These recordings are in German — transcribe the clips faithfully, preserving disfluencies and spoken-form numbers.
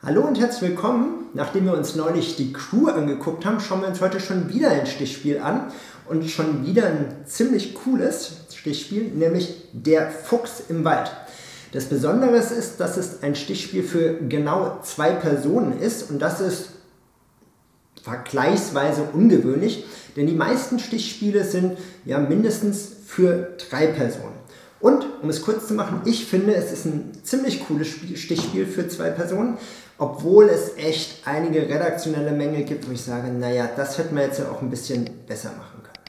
Hallo und herzlich willkommen. Nachdem wir uns neulich die Crew angeguckt haben, schauen wir uns heute schon wieder ein Stichspiel an. Und schon wieder ein ziemlich cooles Stichspiel, nämlich Der Fuchs im Wald. Das Besondere ist, dass es ein Stichspiel für genau zwei Personen ist. Und das ist vergleichsweise ungewöhnlich, denn die meisten Stichspiele sind ja mindestens für drei Personen. Und, um es kurz zu machen, ich finde, es ist ein ziemlich cooles Stichspiel für zwei Personen, obwohl es echt einige redaktionelle Mängel gibt, wo ich sage, naja, das hätten wir jetzt ja auch ein bisschen besser machen können.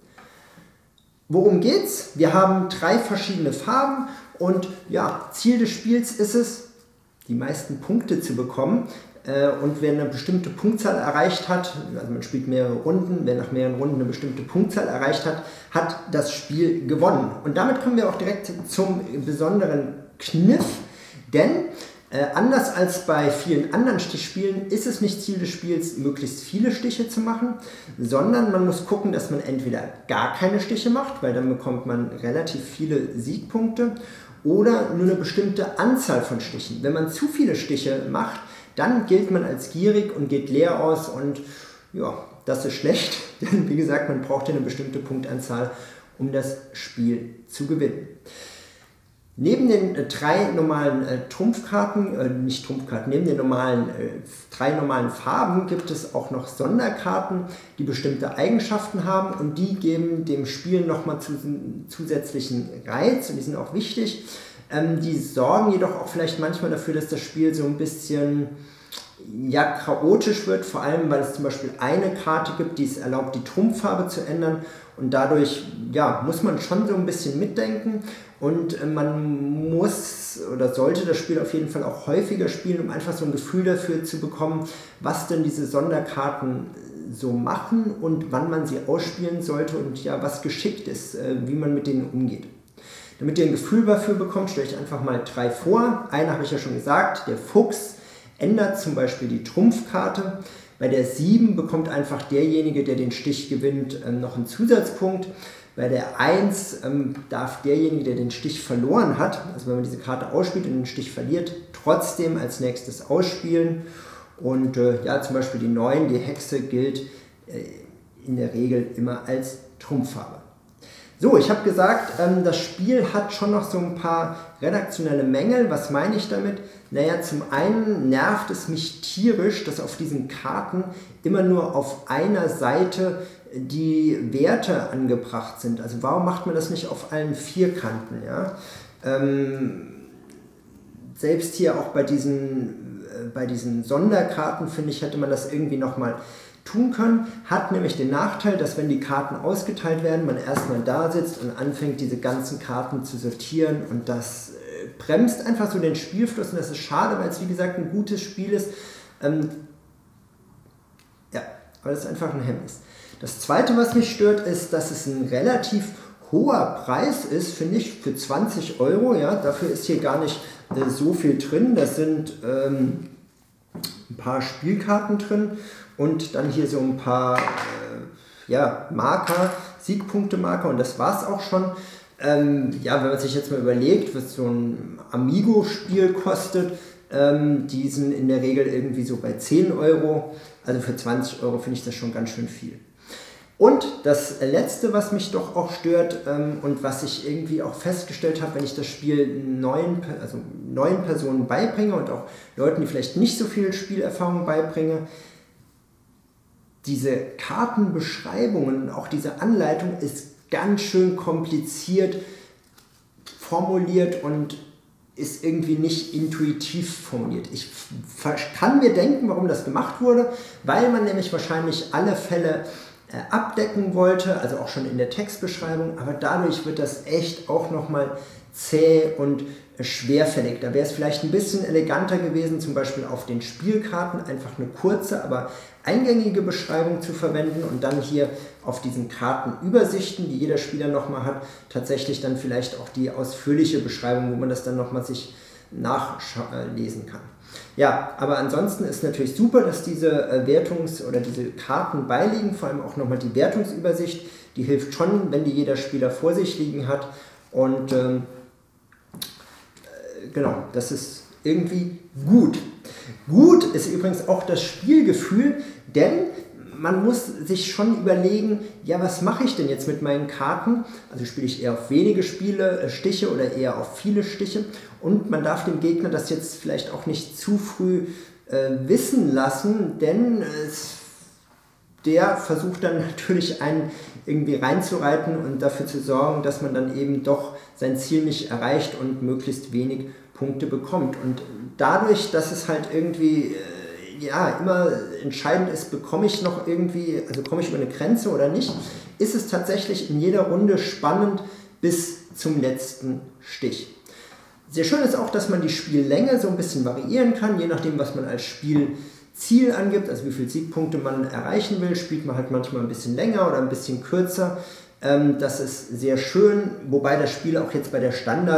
Worum geht's? Wir haben drei verschiedene Farben und ja, Ziel des Spiels ist es, die meisten Punkte zu bekommen. Und wer eine bestimmte Punktzahl erreicht hat, also man spielt mehrere Runden, wer nach mehreren Runden eine bestimmte Punktzahl erreicht hat, hat das Spiel gewonnen. Und damit kommen wir auch direkt zum besonderen Kniff, denn äh, anders als bei vielen anderen Stichspielen ist es nicht Ziel des Spiels, möglichst viele Stiche zu machen, sondern man muss gucken, dass man entweder gar keine Stiche macht, weil dann bekommt man relativ viele Siegpunkte, oder nur eine bestimmte Anzahl von Stichen. Wenn man zu viele Stiche macht, dann gilt man als gierig und geht leer aus und ja, das ist schlecht, denn wie gesagt, man braucht ja eine bestimmte Punktanzahl, um das Spiel zu gewinnen. Neben den äh, drei normalen äh, Trumpfkarten, äh, nicht Trumpfkarten, neben den normalen, äh, drei normalen Farben gibt es auch noch Sonderkarten, die bestimmte Eigenschaften haben und die geben dem Spiel nochmal zu, zusätzlichen Reiz und die sind auch wichtig. Ähm, die sorgen jedoch auch vielleicht manchmal dafür, dass das Spiel so ein bisschen ja, chaotisch wird, vor allem weil es zum Beispiel eine Karte gibt, die es erlaubt, die Trumpffarbe zu ändern und dadurch ja, muss man schon so ein bisschen mitdenken und äh, man muss oder sollte das Spiel auf jeden Fall auch häufiger spielen, um einfach so ein Gefühl dafür zu bekommen, was denn diese Sonderkarten so machen und wann man sie ausspielen sollte und ja, was geschickt ist, äh, wie man mit denen umgeht. Damit ihr ein Gefühl dafür bekommt, stelle ich einfach mal drei vor. Eine habe ich ja schon gesagt, der Fuchs ändert zum Beispiel die Trumpfkarte. Bei der sieben bekommt einfach derjenige, der den Stich gewinnt, noch einen Zusatzpunkt. Bei der eins ähm, darf derjenige, der den Stich verloren hat, also wenn man diese Karte ausspielt und den Stich verliert, trotzdem als nächstes ausspielen. Und äh, ja, zum Beispiel die neun, die Hexe, gilt äh, in der Regel immer als Trumpffarbe. So, ich habe gesagt, ähm, das Spiel hat schon noch so ein paar redaktionelle Mängel. Was meine ich damit? Naja, zum einen nervt es mich tierisch, dass auf diesen Karten immer nur auf einer Seite die Werte angebracht sind. Also warum macht man das nicht auf allen vier Kanten? Ja? Ähm, selbst hier auch bei diesen, äh, bei diesen Sonderkarten, finde ich, hätte man das irgendwie nochmal tun können, hat nämlich den Nachteil, dass wenn die Karten ausgeteilt werden, man erstmal da sitzt und anfängt, diese ganzen Karten zu sortieren und das äh, bremst einfach so den Spielfluss und das ist schade, weil es wie gesagt ein gutes Spiel ist. Ähm, ja, aber das ist einfach ein Hemmnis. Das zweite, was mich stört, ist, dass es ein relativ hoher Preis ist, finde ich, für zwanzig Euro. Ja, dafür ist hier gar nicht äh, so viel drin. Das sind ähm, ein paar Spielkarten drin. Und dann hier so ein paar äh, ja, Marker, Siegpunkte-Marker und das war es auch schon. Ähm, ja, wenn man sich jetzt mal überlegt, was so ein Amigo-Spiel kostet, ähm, die sind in der Regel irgendwie so bei zehn Euro. Also für zwanzig Euro finde ich das schon ganz schön viel. Und das Letzte, was mich doch auch stört ähm, und was ich irgendwie auch festgestellt habe, wenn ich das Spiel neuen, also neuen Personen beibringe und auch Leuten, die vielleicht nicht so viel Spielerfahrung beibringe, diese Kartenbeschreibungen, auch diese Anleitung ist ganz schön kompliziert formuliert und ist irgendwie nicht intuitiv formuliert. Ich kann mir denken, warum das gemacht wurde, weil man nämlich wahrscheinlich alle Fälle äh, abdecken wollte, also auch schon in der Textbeschreibung, aber dadurch wird das echt auch nochmal zäh und schwerfällig. Da wäre es vielleicht ein bisschen eleganter gewesen, zum Beispiel auf den Spielkarten einfach eine kurze, aber eingängige Beschreibung zu verwenden und dann hier auf diesen Kartenübersichten, die jeder Spieler nochmal hat, tatsächlich dann vielleicht auch die ausführliche Beschreibung, wo man das dann nochmal sich nachlesen kann. Ja, aber ansonsten ist natürlich super, dass diese Wertungs- oder diese Karten beiliegen, vor allem auch nochmal die Wertungsübersicht, die hilft schon, wenn die jeder Spieler vor sich liegen hat und ähm, genau, das ist irgendwie gut. Gut ist übrigens auch das Spielgefühl, denn man muss sich schon überlegen, ja, was mache ich denn jetzt mit meinen Karten? Also spiele ich eher auf wenige Spiele, äh, Stiche oder eher auf viele Stiche. Und man darf dem Gegner das jetzt vielleicht auch nicht zu früh äh, wissen lassen, denn es, der versucht dann natürlich einen irgendwie reinzureiten und dafür zu sorgen, dass man dann eben doch sein Ziel nicht erreicht und möglichst wenig Punkte bekommt. Und dadurch, dass es halt irgendwie äh, ja, immer entscheidend ist, bekomme ich noch irgendwie, also komme ich über eine Grenze oder nicht, ist es tatsächlich in jeder Runde spannend bis zum letzten Stich. Sehr schön ist auch, dass man die Spiellänge so ein bisschen variieren kann, je nachdem, was man als Spielziel angibt, also wie viele Siegpunkte man erreichen will, spielt man halt manchmal ein bisschen länger oder ein bisschen kürzer. Das ist sehr schön, wobei das Spiel auch jetzt bei der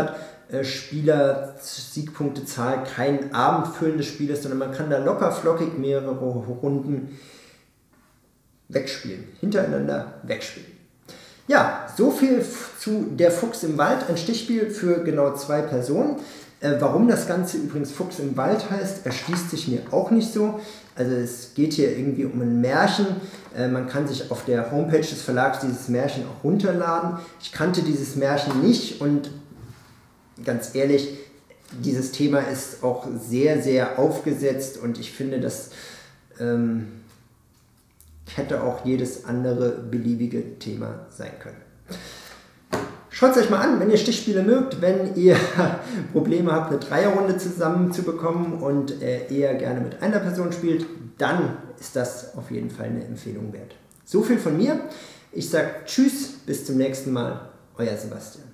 Standard-Spieler-Siegpunktezahl kein abendfüllendes Spiel ist, sondern man kann da locker flockig mehrere Runden wegspielen, hintereinander wegspielen. Ja, so viel zu Der Fuchs im Wald, ein Stichspiel für genau zwei Personen. Äh, warum das Ganze übrigens Fuchs im Wald heißt, erschließt sich mir auch nicht so. Also es geht hier irgendwie um ein Märchen. Äh, man kann sich auf der Homepage des Verlags dieses Märchen auch runterladen. Ich kannte dieses Märchen nicht und ganz ehrlich, dieses Thema ist auch sehr, sehr aufgesetzt und ich finde, das ähm, hätte auch jedes andere beliebige Thema sein können. Schaut es euch mal an, wenn ihr Stichspiele mögt, wenn ihr Probleme habt, eine Dreierrunde zusammenzubekommen und äh, eher gerne mit einer Person spielt, dann ist das auf jeden Fall eine Empfehlung wert. So viel von mir. Ich sage Tschüss, bis zum nächsten Mal. Euer Sebastian.